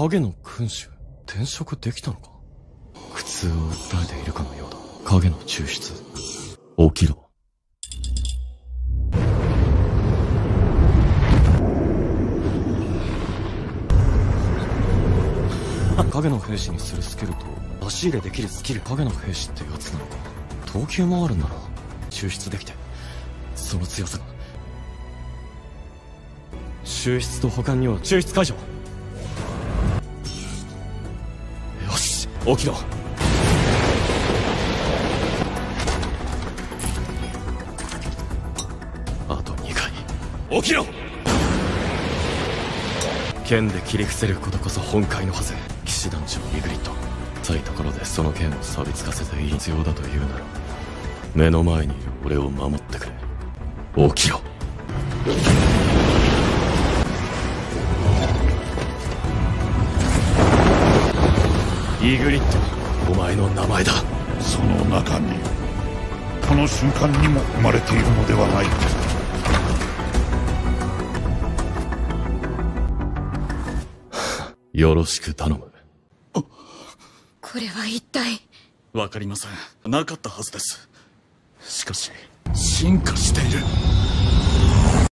影の君主、転職できたのか。苦痛を訴えているかのようだ。影の抽出、起きろ。影の兵士にするスキルと出し入れできるスキル。影の兵士ってやつなのか。等級もあるんなら抽出できて、その強さが。抽出と保管には抽出解除。よし、起きろ。あと2回。起きろ。剣で切り伏せることこそ本懐のはず。騎士団長イグリッド、たいところでその剣を錆びつかせて必要だというなら、目の前にいる俺を守ってくれ。起きろ。イグリッド、お前の名前だ。 その中にこの瞬間にも生まれているのではないか。 よろしく頼む。 これは一体。 わかりません。なかったはずです。しかし進化している。